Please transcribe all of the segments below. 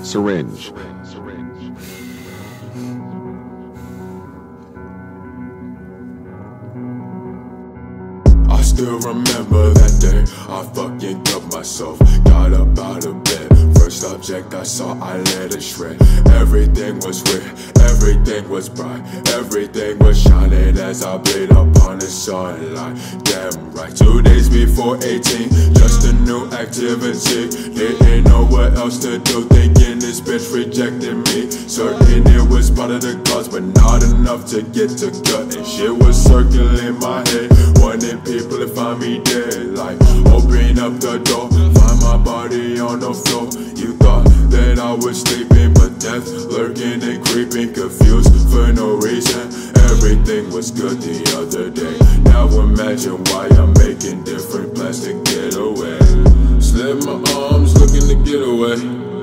syringe. I still remember that day, I fucking cut myself. Got up out of bed, first object I saw, I let it shred. Everything was weird, everything was bright, everything was shining as I played upon the sunlight. Damn right, 2 days before 18, just a new activity. Didn't know what else to do, thinking this bitch rejected me. Certain it was part of the cause, but not enough to get to cutting. Shit was circling my head, wanting people to find me dead. Like, open up the door, find my body on the floor. You thought that I was sleeping, but death lurking and creeping, confused for no reason. Everything was good the other day. Now imagine why I'm making different plans to get away. Slip my arms looking to get away.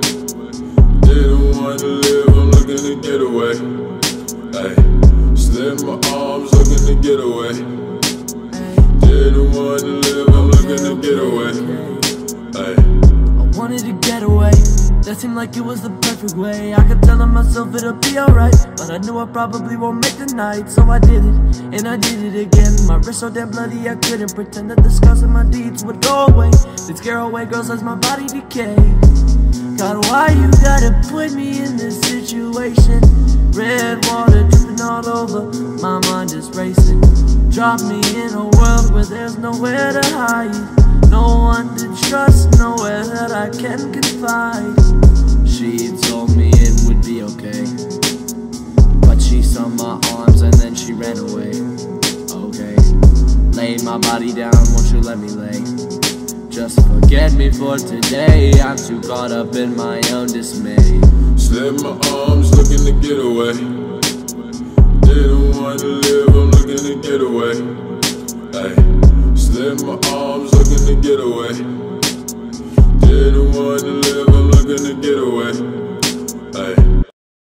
Didn't want to live, I'm looking to get away. Ay, slip my arms looking to get away. Didn't want to live, I'm looking to get away. Ay. I wanted to get away, that seemed like it was the perfect way. I kept telling myself it'll be alright, but I knew I probably won't make the night. So I did it, and I did it again. My wrist so damn bloody I couldn't pretend that the scars of my deeds would go away. They'd scare away girls as my body decayed. God, why you gotta put me in this situation? Red water dripping all over, my mind is racing. Drop me in a world where there's nowhere to hide, no one to trust, nowhere that I can confide. She told me it would be okay, but she saw my arms and then she ran away. Okay, laid my body down, won't you let me lay? Just forget me for today, I'm too caught up in my own dismay. Slip my arms looking to get away. Didn't want to live, I'm looking to get away. Ay, slip my arms looking to get away. Didn't want to live, I'm looking to get away.